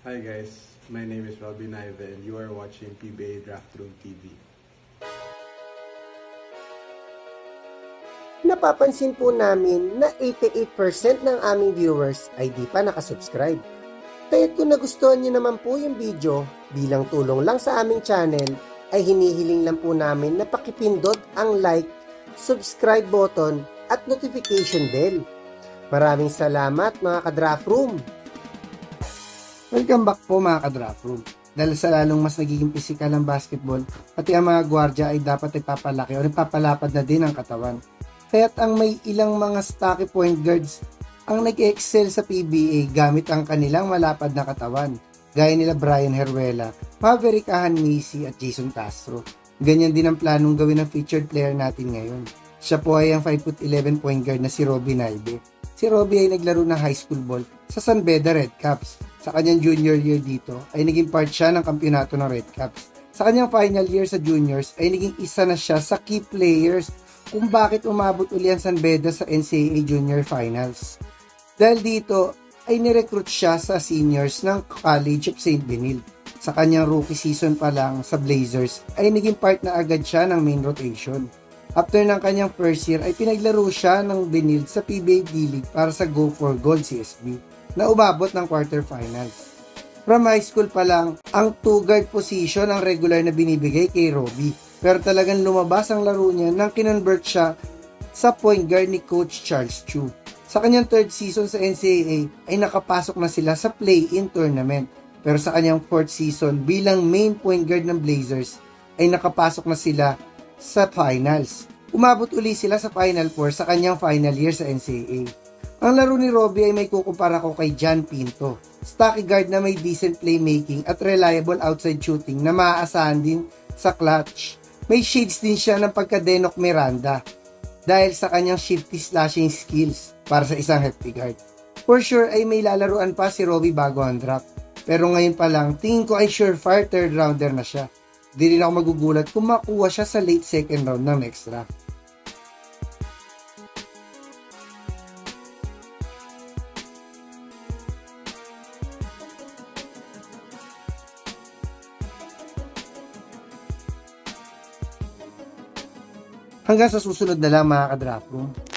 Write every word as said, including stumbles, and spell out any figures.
Hi guys, my name is Robin Ive and you are watching P B A Draft Room T V. Napapansin po namin na eighty-eight percent ng aming viewers ay di pa nakasubscribe. Kaya kung nagustuhan niyo naman po yung video, bilang tulong lang sa aming channel, ay hinihiling lang po namin na pakipindot ang like, subscribe button at notification bell. Maraming salamat mga ka-Draft Room! Welcome back po mga ka-Draft Room. Dahil sa lalong mas nagiging pisikal ang basketball, pati ang mga gwardya ay dapat ipapalaki o ipapalapad na din ang katawan. Kaya't ang may ilang mga stocky point guards ang nag-excel sa P B A gamit ang kanilang malapad na katawan, gaya nila Brian Heruela, Maverick Ahanmisi at Jason Castro. Ganyan din ang planong gawin ng featured player natin ngayon. Siya po ay ang five foot eleven point guard na si Robbie Naive. Si Robbie ay naglaro ng high school ball sa San Beda Redcaps. Sa kanyang junior year dito ay naging part siya ng kampyonato ng Redcaps. Sa kanyang final year sa juniors ay naging isa na siya sa key players kung bakit umabot uli ang San Beda sa N C A A Junior Finals. Dahil dito ay nirecruit siya sa seniors ng College of Saint Benilde. Sa kanyang rookie season pa lang sa Blazers ay naging part na agad siya ng main rotation. After ng kanyang first year ay pinaglaro siya ng Benilde sa P B A D-League para sa Go for Gold C S B na umabot ng quarterfinals. From high school pa lang, ang two guard position ang regular na binibigay kay Robbie. Pero talagang lumabas ang laro niya nang kinonvert siya sa point guard ni Coach Charles Chu. Sa kanyang third season sa N C A A ay nakapasok na sila sa play-in tournament. Pero sa kanyang fourth season bilang main point guard ng Blazers ay nakapasok na sila sa finals. Umabot uli sila sa Final Four sa kanyang final year sa N C A A. Ang laro ni Robbie ay may kukumpara ko kay John Pinto. Stocky guard na may decent playmaking at reliable outside shooting na maaasahan din sa clutch. May shades din siya ng pagka-Denok Miranda dahil sa kanyang shifty slashing skills para sa isang hefty guard. For sure ay may lalaruan pa si Robbie bago ang draft. Pero ngayon pa lang, tingin ko ay surefire third rounder na siya. Di rin ako magugulat kung makuha siya sa late second round ng next draft. Hanggang sa susunod na lang mga ka-Draft Room.